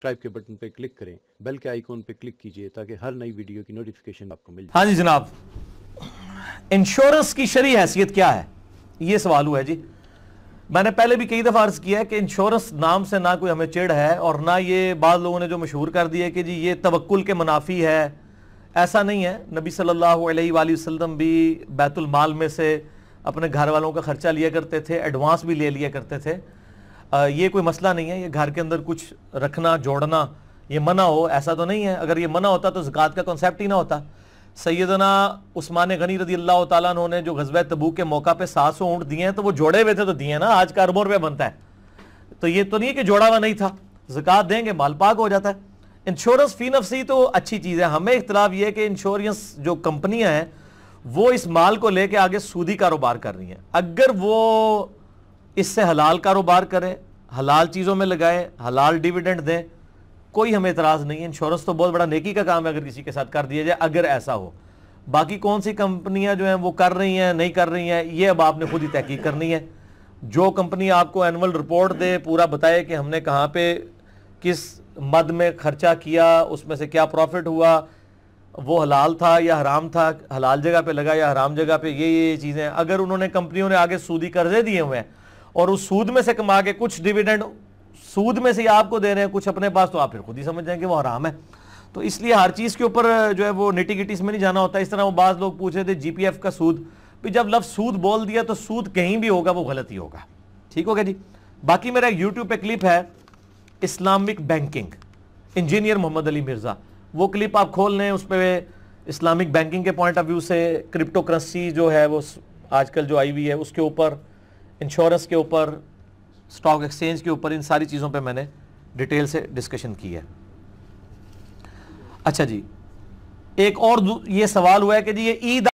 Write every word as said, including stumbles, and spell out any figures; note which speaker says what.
Speaker 1: Subscribe کے button پہ click کریں، بیل کے آئیکن پہ کلک کیجئے تاکہ ہر نئی ویڈیو کی نوٹیفیکیشن آپ کو مل جائے۔
Speaker 2: ہاں جی جناب، انشورنس کی شرعی حیثیت کیا ہے، یہ سوال ہوا ہے جی۔ میں نے پہلے بھی کئی دفعہ عرض کیا ہے کہ انشورنس نام سے نہ کوئی ہمیں چڑ ہے، اور نہ یہ بعض لوگوں نے جو مشہور کر دیا ہے کہ جی یہ توکل کے منافی ہے، ایسا نہیں ہے۔ نبی صلی اللہ علیہ وآلہ وسلم بھی بیت المال میں سے اپنے گھر والوں کا خرچہ لیا کرتے تھے، ایڈوانس بھی لے لیا کرتے تھے۔ یہ کوئی مسئلہ نہیں ہے، یہ گھر کے اندر کچھ رکھنا جوڑنا یہ منع ہو ایسا تو نہیں ہے۔ اگر یہ منع ہوتا تو زکوٰۃ کا کنسیپٹ ہی نہ ہوتا۔ سیدنا عثمان غنی رضی اللہ تعالیٰ عنہ نے جو غزوہ تبوک کے موقع پہ سات سو اونٹ دیے ہیں تو وہ جوڑے ہوئے تھے تو دیے نا، آج کا اربوں روپے بنتا ہے، تو یہ تو نہیں ہے کہ جوڑا ہوا نہیں تھا۔ زکوٰۃ دیں گے مال پاک ہو جاتا ہے۔ انشورنس فی نفسی تو اچھی چیز ہے، ہمیں اختلاف یہ ہے کہ انشورنس جو کمپنیاں ہیں وہ اس مال کو لے کے آگے سودی کاروبار کر رہی ہیں۔ اگر وہ اس سے حلال کاروبار کرے، حلال چیزوں میں لگائے، حلال ڈیویڈنڈ دیں، کوئی ہمیں اعتراض نہیں ہے۔ انشورنس تو بہت بڑا نیکی کا کام ہے اگر کسی کے ساتھ کر دیا جائے، اگر ایسا ہو۔ باقی کون سی کمپنیاں جو ہیں وہ کر رہی ہیں نہیں کر رہی ہیں، یہ اب آپ نے خود ہی تحقیق کرنی ہے۔ جو کمپنی آپ کو اینول رپورٹ دے، پورا بتائے کہ ہم نے کہاں پہ کس مد میں خرچہ کیا، اس میں سے کیا پروفٹ ہوا، وہ حلال تھا یا حرام تھا، حلال جگہ پہ لگا یا حرام جگہ پہ، یہ یہ چیزیں۔ اگر انہوں نے کمپنیوں نے آگے سودی قرضے دیے ہوئے ہیں اور اس سود میں سے کما کے کچھ ڈیویڈنڈ سود میں سے آپ کو دے رہے ہیں کچھ اپنے پاس، تو آپ پھر خود ہی سمجھ جائیں کہ وہ حرام ہے۔ تو اس لیے ہر چیز کے اوپر جو ہے وہ نٹی گٹی میں نہیں جانا ہوتا۔ اس طرح وہ بعض لوگ پوچھ رہے تھے جی پی ایف کا سود، بھی جب لفظ سود بول دیا تو سود کہیں بھی ہوگا وہ غلط ہی ہوگا۔ ٹھیک ہو گیا جی۔ باقی میرا یوٹیوب پہ کلپ ہے Islamic banking, engineer Muhammad Ali Mirza, وہ کلپ آپ کھول لیں، اس پہ اسلامک بینکنگ کے پوائنٹ آف ویو سے کرپٹو کرنسی جو ہے وہ آج کل جو آئی ہوئی ہے اس کے اوپر، انشورنس کے اوپر، اسٹاک ایکسچینج کے اوپر، ان ساری چیزوں پہ میں نے ڈیٹیل سے ڈسکشن کی ہے۔ اچھا جی، ایک اور یہ سوال ہوا ہے کہ جی یہ عید